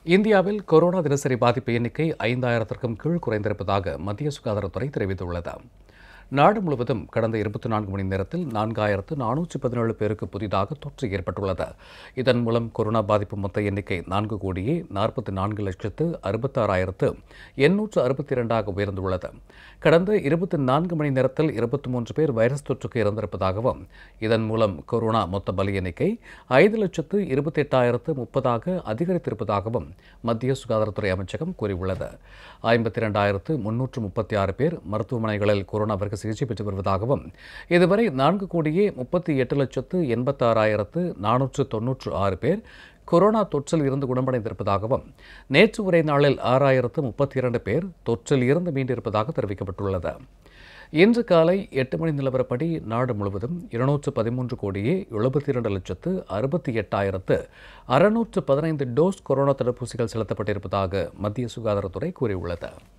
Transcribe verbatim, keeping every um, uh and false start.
இந்தியாவில் கொரோனா தினசரி பாதிப்பு எண்ணிக்கை ஐந்தாயிரத்திற்கும் கீழ் குறைந்திருப்பதாக மத்திய சுகாதாரத்துறை தெரிவித்துள்ளது. நாடு முழுவதும் கடந்த இருபத்தி நான்கு மணி நேரத்தில் நான்காயிரத்து நானூற்று பதினேழு பேருக்கு புதிதாக தொற்று ஏற்பட்டுள்ளது. இதன் மூலம் கொரோனா பாதிப்பு மொத்த எண்ணிக்கை நான்கு கோடியே நாற்பத்தி நான்கு லட்சத்து அறுபத்தாறாயிரத்து எண்ணூற்று அறுபத்தி இரண்டாக உயர்ந்துள்ளது. கடந்த இருபத்தி நான்கு மணி நேரத்தில் இருபத்தி மூன்று பேர் வைரஸ் தொற்றுக்கு இறந்திருப்பதாகவும், இதன் மூலம் கொரோனா மொத்த பலி எண்ணிக்கை ஐந்து லட்சத்து இருபத்தி எட்டாயிரத்து முப்பதாக அதிகரித்திருப்பதாகவும் மத்திய சுகாதாரத்துறை அமைச்சகம் கூறியுள்ளது. ஐம்பத்தி இரண்டாயிரத்து முன்னூற்று முப்பத்தி ஆறு பேர் மருத்துவமனைகளில் கொரோனாவிற்கு சிகிச்சை பெற்று வருவதாகவும், இதுவரை நான்கு கோடியே முப்பத்தி எட்டு லட்சத்து எண்பத்தாறாயிரத்து நானூற்று தொன்னூற்று ஆறு பேர் கொரோனா தொற்றில் இருந்து குணமடைந்திருப்பதாகவும், நேற்று ஒரே நாளில் ஆறாயிரத்து முப்பத்தி இரண்டு பேர் தொற்றில் இருந்து மீண்டிருப்பதாக தெரிவிக்கப்பட்டுள்ளது. இன்று காலை எட்டு மணி நிலவரப்படி நாடு முழுவதும் இருநூற்று பதிமூன்று கோடியே எழுபத்தி இரண்டு லட்சத்து அறுபத்தி எட்டாயிரத்து அறுநூற்று பதினைந்து டோஸ் கொரோனா தடுப்பூசிகள் செலுத்தப்பட்டிருப்பதாக மத்திய சுகாதாரத்துறை கூறியுள்ளது.